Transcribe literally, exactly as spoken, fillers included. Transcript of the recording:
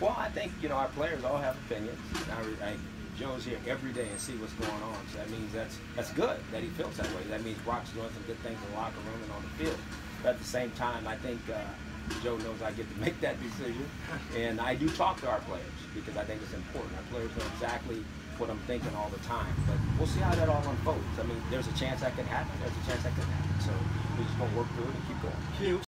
Well, I think, you know, our players all have opinions. I, I, Joe's here every day and see what's going on. So that means that's that's good that he feels that way. That means Brock's doing some good things in the locker room and on the field. But at the same time, I think uh, Joe knows I get to make that decision. And I do talk to our players because I think it's important. Our players know exactly what I'm thinking all the time. But we'll see how that all unfolds. I mean, there's a chance that can happen. There's a chance that can happen. So we're just going to work through it and keep going.